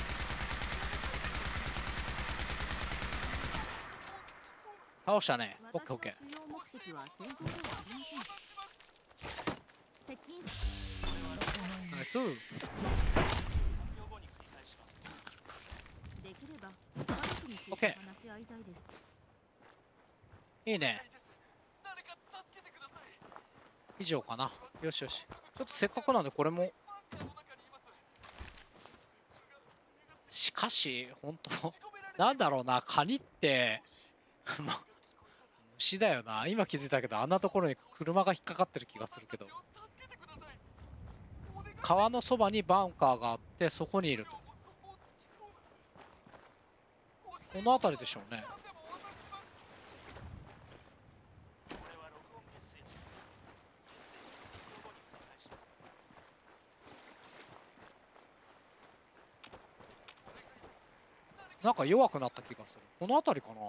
倒したね。オッケーオッケー。 主要目的は戦闘ではありません。接近ナイス。 さんびょうごに繰り返します。 できれば家族について話し合いたいです。 いいね。 誰か助けてください。 以上かな。よしよし。ちょっとせっかくなんでこれも。しかし本当なんだろうな、カニってまあ虫だよな。今気づいたけどあんなところに車が引っかかってる気がするけど、川のそばにバンカーがあってそこにいると。この辺りでしょうね。なんか弱くなった気がする。この辺りかな。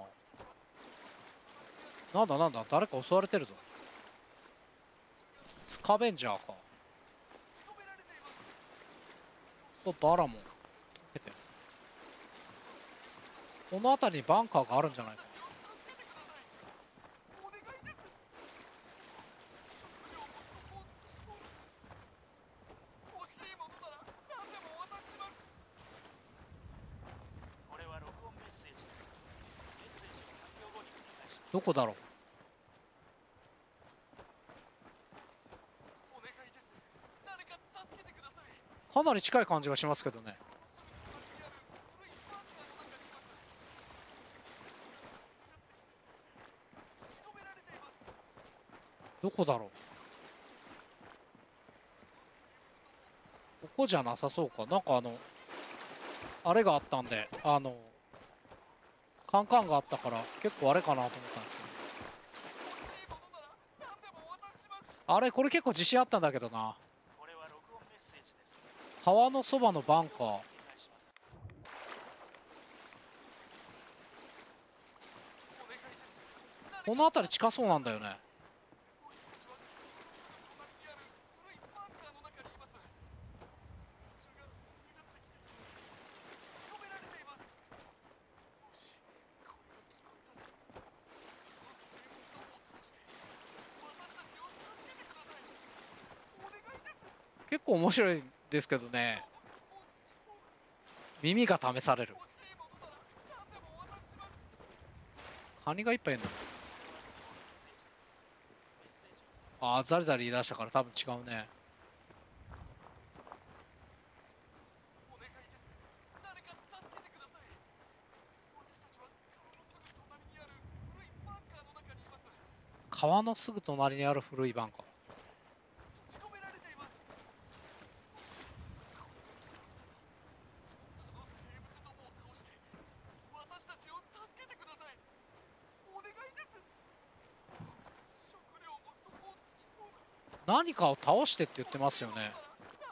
なんだなんだ、誰か襲われてるぞ。スカベンジャーか。お、バラモン。この辺りにバンカーがあるんじゃないか。どこだろう。かなり近い感じがしますけどね。どこだろう。ここじゃなさそうか。なんかあのあれがあったんで、あのカンカンがあったから結構あれかなと思ったんですけど、あれこれ結構自信あったんだけどな。川のそばのバンカー。この辺り近そうなんだよね。 結構面白いですけどね。耳が試される。カニがいっぱいいるの。ああ、ザリザリ言い出したから多分違うね。川のすぐ隣にある古いバンカー。何かを倒してって言ってますよね。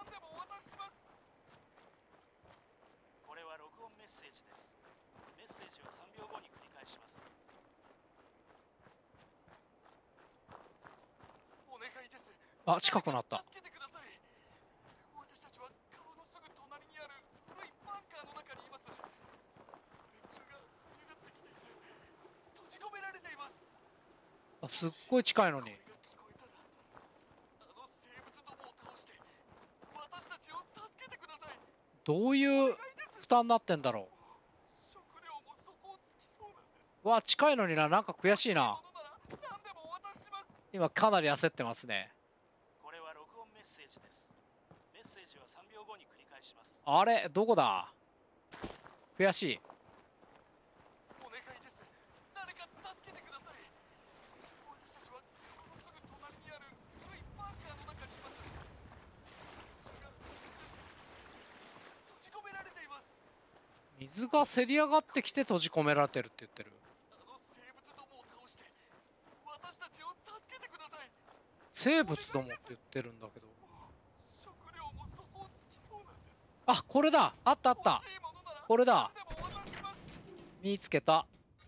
これは録音メッセージです。メッセージはさんびょうごに繰り返します。お願いです。 あ、近くなった。 助けてください。私たちは川のすぐ隣にある古いバンカーの中にいます。連中が跳ね上がってきていて閉じ込められています。 あ、すっごい近いのに。どういう負担になってんだろう。わ、近いのにな。なんか悔しいな。今かなり焦ってますね。 これは録音メッセージです。メッセージはさんびょうごに繰り返します。 あれ、どこだ。悔しい。 お願いです。誰か助けてください。私たちは川のすぐ隣にある古いバンカーの中にいます。閉じ込められています。 水がせり上がってきて閉じ込められてるって言ってる。 あの生物どもを倒して私たちを助けてください。 生物どもって言ってるんだけど。 食料も底をつきそうなんです。 あ、これだ。あったあった。これだ。見つけた。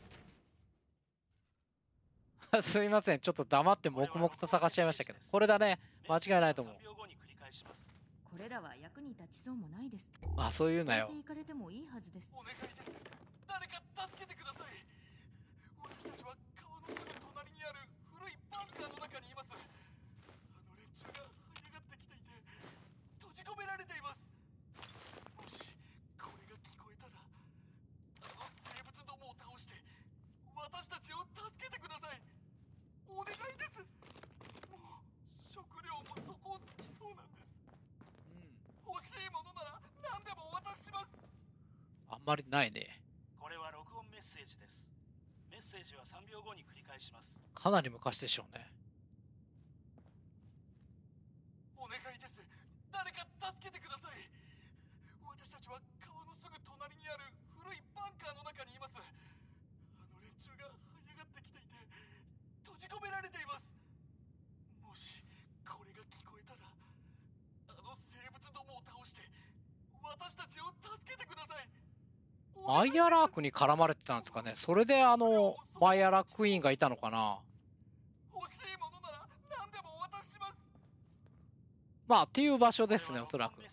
すいません、ちょっと黙って黙々と探しちゃいましたけど、これだね。間違いないと思う。 これらは役に立ちそうもないです。 あ、そういうなよ。 行かれてもいいはずです。 お願いです。誰か助けてください。私たちは川のすぐ隣にある古いバンカーの中にいます。あの連中が這い上がってきていて閉じ込められています。もしこれが聞こえたら、あの生物どもを倒して私たちを助けてください。お願いです。もう食料も底をつきそうなんです。欲しいものなら何でもお渡しします。 あんまりないね。 これは録音メッセージです。メッセージはさんびょうごに繰り返します。 かなり昔でしょうね。 お願いです。誰か助けてください。私たちは川のすぐ隣にある古いバンカーの中にいます。あの連中が這い上がってきていて閉じ込められています。もしこれが聞こえたら、あの生物どもを倒して私たちを助けてください。 マイヤラークに絡まれてたんですかね。それであのマイヤラークイーンがいたのかな。 欲しいものなら何でもお渡しします。 まあっていう場所ですね、おそらく。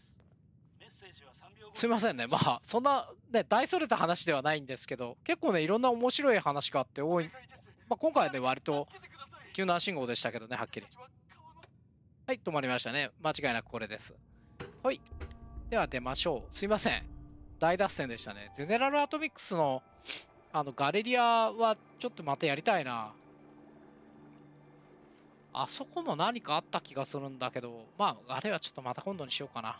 すいませんね。まあそんなね大それた話ではないんですけど、結構ねいろんな面白い話があって多い。まあ今回はね割と救難信号でしたけどね、はっきり。はい、止まりましたね。間違いなくこれです。はい、では出ましょう。すいません、大脱線でしたね。ゼネラルアトミックスのあのガレリアはちょっとまたやりたいな。あそこも何かあった気がするんだけど、まああれはちょっとまた今度にしようかな。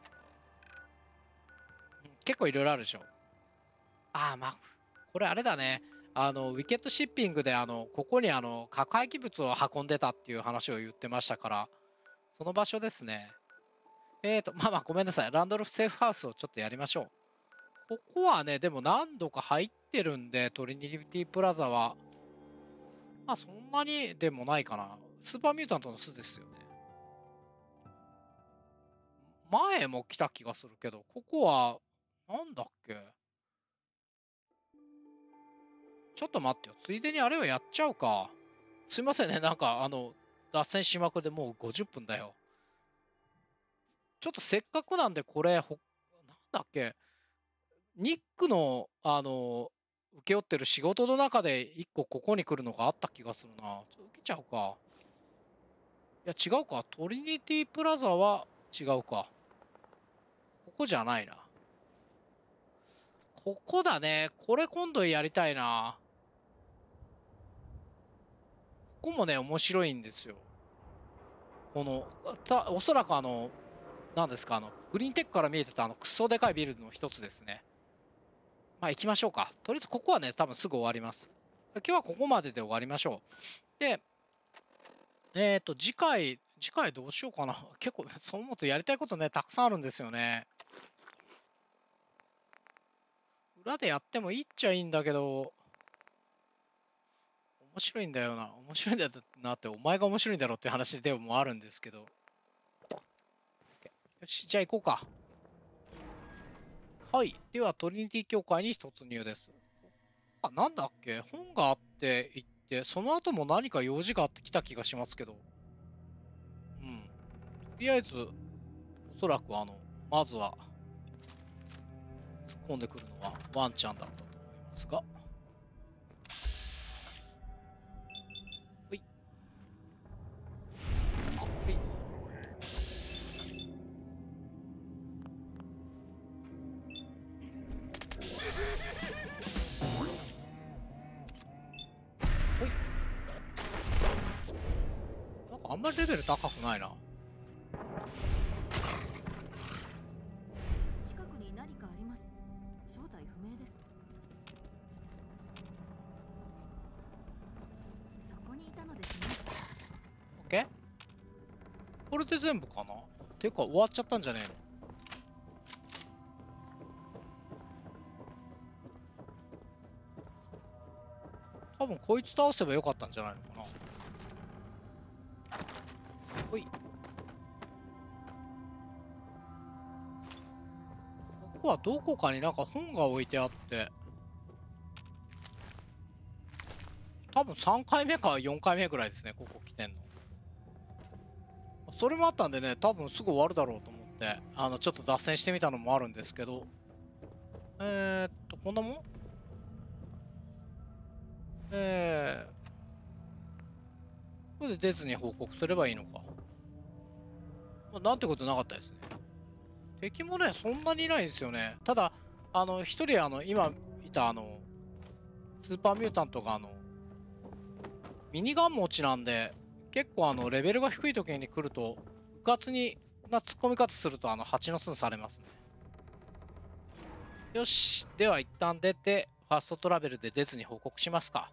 結構いろいろあるでしょ。ああ、まあこれあれだね。あのウィケットシッピングであのここにあの核廃棄物を運んでたっていう話を言ってましたから、その場所ですね。えーとまあまあごめんなさい。ランドルフセーフハウスをちょっとやりましょう。ここはねでも何度か入ってるんで、トリニティプラザはまあそんなにでもないかな。スーパーミュータントの巣ですよね。前も来た気がするけど、ここはなんだっけ。ちょっと待ってよ。ついでにあれをやっちゃうか。すいませんね。なんかあの脱線しまくりでもうごじゅっぷんだよ。ちょっとせっかくなんでこれほなんだっけ。ニックのあの請け負ってる仕事の中でいっこここに来るのがあった気がするな。ちょっと受けちゃうか。 や違うか、トリニティプラザは違うか。ここじゃないな。ここだね。これ今度やりたいな。ここもね、面白いんですよ。この、たおそらくあの、なんですか、あの、グリーンテックから見えてたあの、クソでかいビルの一つですね。まあ行きましょうか。とりあえずここはね、多分すぐ終わります。今日はここまでで終わりましょう。で、えっと、次回、次回どうしようかな。結構、そう思うとやりたいことね、たくさんあるんですよね。裏でやってもいいっちゃいいんだけど、面白いんだよな。面白いんだよなって、お前が面白いんだろうっていう話でもあるんですけど。よし、じゃあ行こうか。はい。では、トリニティ教会に突入です。あ、なんだっけ、本があって行って、その後も何か用事があって来た気がしますけど。うん。とりあえず、おそらくあの、まずは、突っ込んでくるのはワンちゃんだったと思いますが。ほい。ほい。ほい。なんかあんまりレベル高くないな。 近くに何かあります。正体不明です。そこにいたのですね。 オッケー。これで全部かな。ていうか終わっちゃったんじゃねえの。多分こいつ倒せばよかったんじゃないのかな。ほい。ここはどこかになんか本が置いてあって、多分さんかいめかよんかいめぐらいですね、ここ来てんの。それもあったんでね、多分すぐ終わるだろうと思って、あの、ちょっと脱線してみたのもあるんですけど、えー、っと、こんなもんえー、これで出ずに報告すればいいのか。まあ、なんてことなかったですね。敵もね、そんなにいないんですよね。ただ、あの、一人、あの、今いた、あの、スーパーミュータントが、あの、ミニガン持ちなんで、結構、あの、レベルが低い時に来ると、うかつにな突っ込み方すると、あの、蜂の巣されますね。よし。では、一旦出て、ファーストトラベルで出ずに報告しますか。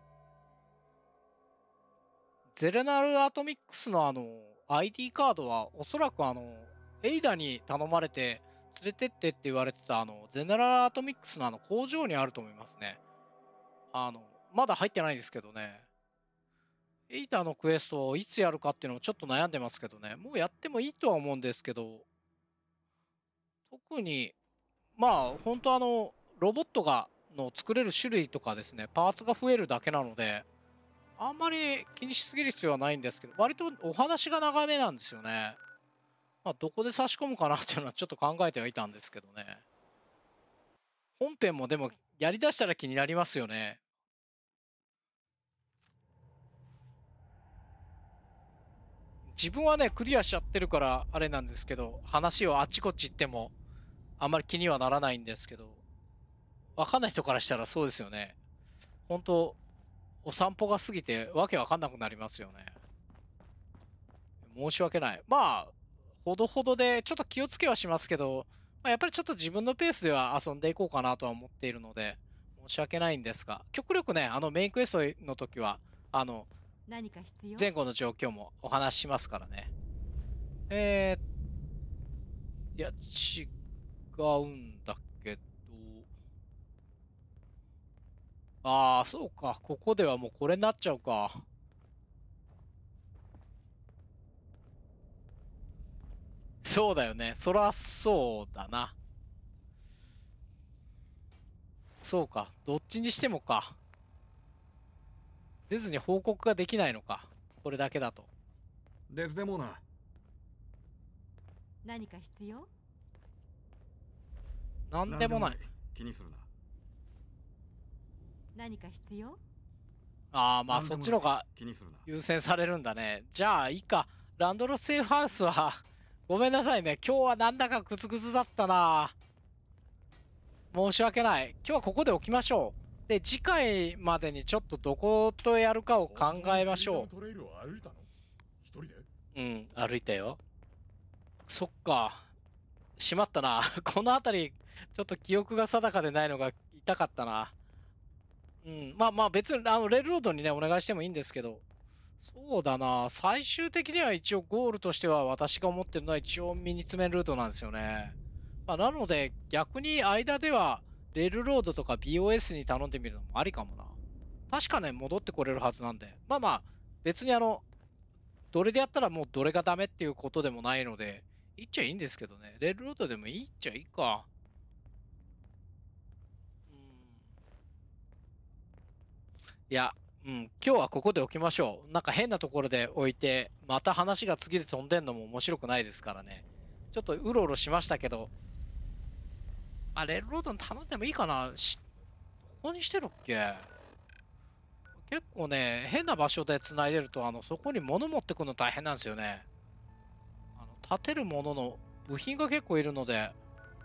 ゼレナルアトミックスのあの アイディー カードはおそらくあのエイダに頼まれて連れてってって言われてたあのゼネラルアトミックスのあの工場にあると思いますね。あのまだ入ってないんですけどね。エイダのクエストをいつやるかっていうのをちょっと悩んでますけどね。もうやってもいいとは思うんですけど、特にまあ本当あのロボットがの作れる種類とかですね、パーツが増えるだけなので、あんまり気にしすぎる必要はないんですけど、割とお話が長めなんですよね。まあ、どこで差し込むかなっていうのはちょっと考えてはいたんですけどね。本編もでもやりだしたら気になりますよね。自分はね、クリアしちゃってるからあれなんですけど、話をあっちこっち行ってもあんまり気にはならないんですけど、わかんない人からしたらそうですよね。本当お散歩が過ぎてわけわかんなくなりますよね。申し訳ない。まあ、ほどほどでちょっと気をつけはしますけど、まあ、やっぱりちょっと自分のペースでは遊んでいこうかなとは思っているので、申し訳ないんですが、極力ね、あのメインクエストの時は、あの、 何か必要？ 前後の状況もお話ししますからね。えー、いや、違うんだけど、ああ、そうか。ここではもうこれになっちゃうか。そうだよね。そらそうだな。そうか。どっちにしてもか。出ずに報告ができないのか。これだけだと。 デスデモーナ。 何か必要？ なんでもない。 気にするな。 何か必要？ ああ、まあそっちのが気にするな。 優先されるんだね。じゃあいいか。 ランドロスセーフハウスは、ごめんなさいね。今日はなんだかグズグズだったな。申し訳ない。今日はここで置きましょう。で、次回までにちょっとどことやるかを考えましょう。うん、歩いたよ。そっか。しまったな。この辺り、ちょっと記憶が定かでないのが痛かったな。うん、まあまあ別にあのレールロードにね、お願いしてもいいんですけど。そうだな。最終的には一応ゴールとしては私が思ってるのは一応ミニツメルートなんですよね。まあ、なので逆に間ではレールロードとか ビーオーエス に頼んでみるのもありかもな。確かね、戻ってこれるはずなんで。まあまあ、別にあの、どれでやったらもうどれがダメっていうことでもないので、いっちゃいいんですけどね。レールロードでもいいっちゃいいか。うん。いや、うん、今日はここで置きましょう。なんか変なところで置いて、また話が次で飛んでんのも面白くないですからね。ちょっとうろうろしましたけど、あ、レールロードに頼んでもいいかな。し、ここにしてるっけ？結構ね、変な場所で繋いでると、あの、そこに物持ってくるの大変なんですよね。あの、立てるものの部品が結構いるので、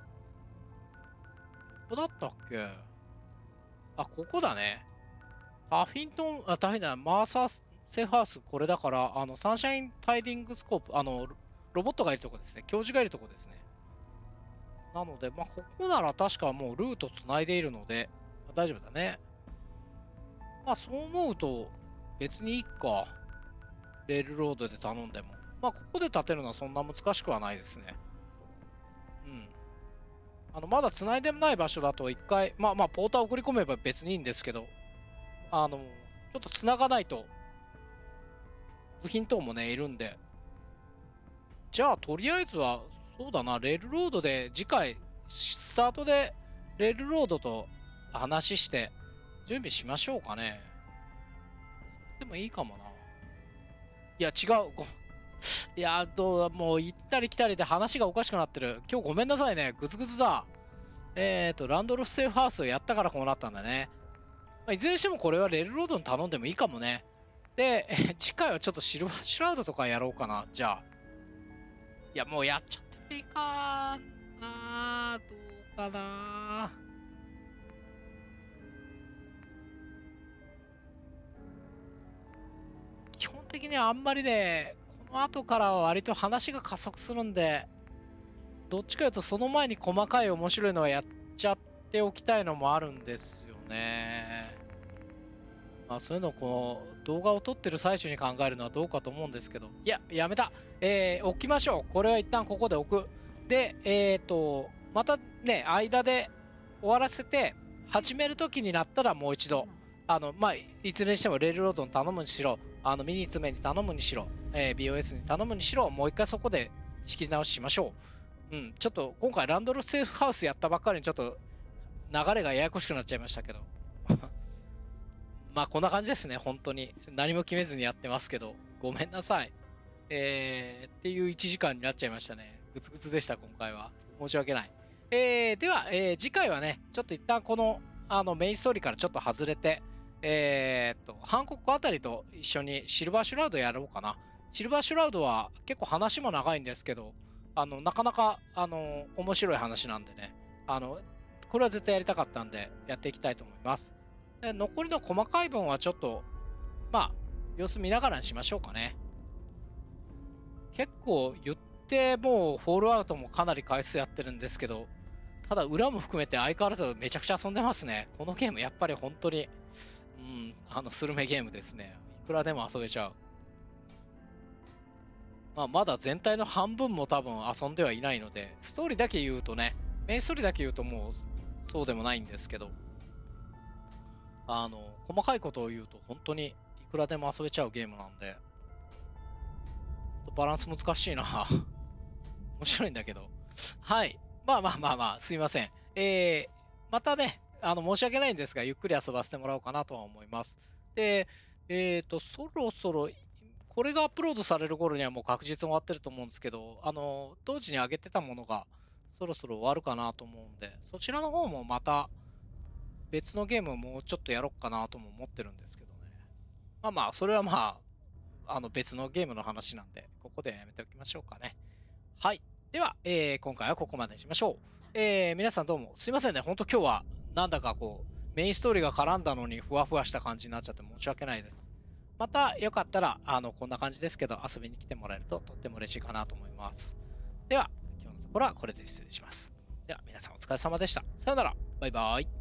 ここだったっけ？あ、ここだね。タフィントン、あ、タフィンだ、マーサーセーフハウス、これだから、あの、サンシャインタイディングスコープ、あの、ロボットがいるとこですね。教授がいるとこですね。なので、まあ、ここなら確かもうルート繋いでいるので、大丈夫だね。まあ、そう思うと、別にいいか。レールロードで頼んでも。まあ、ここで立てるのはそんな難しくはないですね。うん。あの、まだ繋いでもない場所だと一回、まあまあ、ポーター送り込めば別にいいんですけど、あの、ちょっと繋がないと、部品等もね、いるんで。じゃあ、とりあえずは、そうだな、レールロードで、次回、スタートで、レールロードと話して、準備しましょうかね。でもいいかもな。いや、違う。ごいや、どう、もう行ったり来たりで話がおかしくなってる。今日ごめんなさいね。グズグズだ。えーと、ランドルフセーフハウスをやったからこうなったんだね。まあ、いずれにしてもこれはレールロードに頼んでもいいかもね。で、え次回はちょっとシルバーシュラウドとかやろうかな。じゃあ。いや、もうやっちゃってもいいかな。どうかな。基本的にはあんまりね、この後からは割と話が加速するんで、どっちかというとその前に細かい面白いのはやっちゃっておきたいのもあるんですよね。まあそういうのをこう、動画を撮ってる最中に考えるのはどうかと思うんですけど、いや、やめた。えー、置きましょう。これは一旦ここで置く。で、えーと、またね、間で終わらせて、始める時になったらもう一度、あの、まあ、いずれにしてもレールロードに頼むにしろ、あの、ミニツメに頼むにしろ、えー、ビーオーエス に頼むにしろ、もう一回そこで仕切り直ししましょう。うん、ちょっと今回ランドルセーフハウスやったばっかりにちょっと流れがややこしくなっちゃいましたけど。まあこんな感じですね、本当に。何も決めずにやってますけど、ごめんなさい。えー、っていういちじかんになっちゃいましたね。グツグツでした、今回は。申し訳ない。えー、では、えー、次回はね、ちょっと一旦この、あの、メインストーリーからちょっと外れて、えーっと、ハンコックあたりと一緒にシルバーシュラウドやろうかな。シルバーシュラウドは結構話も長いんですけど、あの、なかなか、あの、面白い話なんでね、あの、これは絶対やりたかったんで、やっていきたいと思います。で、残りの細かい分はちょっと、まあ、様子見ながらにしましょうかね。結構言ってもうフォールアウトもかなり回数やってるんですけど、ただ裏も含めて相変わらずめちゃくちゃ遊んでますね。このゲームやっぱり本当に、うん、あのスルメゲームですね。いくらでも遊べちゃう。まあ、まだ全体の半分も多分遊んではいないので、ストーリーだけ言うとね、メインストーリーだけ言うともうそうでもないんですけど、あの、細かいことを言うと本当にいくらでも遊べちゃうゲームなんで、バランス難しいな。面白いんだけど。はい。まあまあまあまあ、すいません。えー、またね、あの、申し訳ないんですが、ゆっくり遊ばせてもらおうかなとは思います。で、えっと、そろそろ、これがアップロードされる頃にはもう確実に終わってると思うんですけど、あの、当時に上げてたものがそろそろ終わるかなと思うんで、そちらの方もまた別のゲームをもうちょっとやろうかなとも思ってるんですけどね。まあまあ、それはまあ、 あの別のゲームの話なんで、ここでやめておきましょうかね。はい。では、えー、今回はここまでにしましょう。えー、皆さんどうもすいませんね。ほんと今日はなんだかこう、メインストーリーが絡んだのにふわふわした感じになっちゃって申し訳ないです。またよかったら、あの、こんな感じですけど、遊びに来てもらえるととっても嬉しいかなと思います。では、今日のところはこれで失礼します。では、皆さんお疲れ様でした。さよなら。バイバイ。